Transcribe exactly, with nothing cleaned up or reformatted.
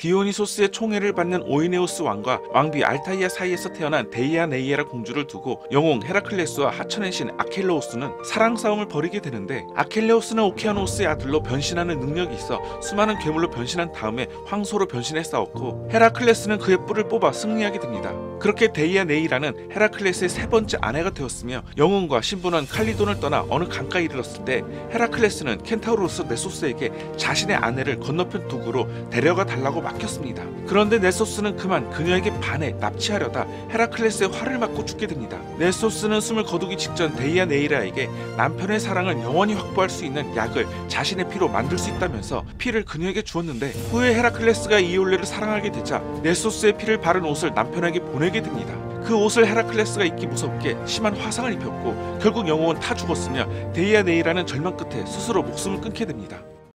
디오니소스의 총애를 받는 오이네우스 왕과 왕비 알타이아 사이에서 태어난 데이아네이에라 공주를 두고 영웅 헤라클레스와 하천의 신 아켈레오스는 사랑 싸움을 벌이게 되는데, 아켈레오스는 오케아노스의 아들로 변신하는 능력이 있어 수많은 괴물로 변신한 다음에 황소로 변신해 싸웠고, 헤라클레스는 그의 뿔을 뽑아 승리하게 됩니다. 그렇게 데이아네이라는 헤라클레스의 세 번째 아내가 되었으며, 영웅과 신분원 칼리돈을 떠나 어느 강가에 이르렀을 때 헤라클레스는 켄타우로스 네소스에게 자신의 아내를 건너편 두구로 데려가 달라고 맡겼습니다. 그런데 네소스는 그만 그녀에게 반해 납치하려다 헤라클레스의 활을 맞고 죽게 됩니다. 네소스는 숨을 거두기 직전 데이아네이라에게 남편의 사랑을 영원히 확보할 수 있는 약을 자신의 피로 만들 수 있다면서 피를 그녀에게 주었는데, 후에 헤라클레스가 이올레를 사랑하게 되자 네소스의 피를 바른 옷을 남편에게 보내게 됩니다. 그 옷을 헤라클레스가 입기 무섭게 심한 화상을 입혔고, 결국 영웅은 타 죽었으며 데이아네이라는 절망 끝에 스스로 목숨을 끊게 됩니다.